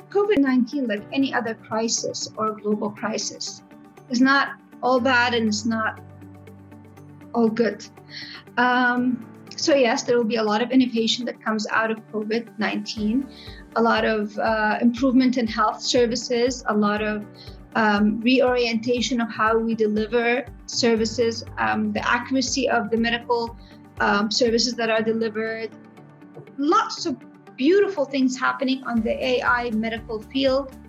COVID-19, like any other crisis or global crisis, is not all bad and it's not all good. So yes, there will be a lot of innovation that comes out of COVID-19, a lot of improvement in health services, a lot of reorientation of how we deliver services, the accuracy of the medical services that are delivered. Lots of beautiful things happening on the AI medical field.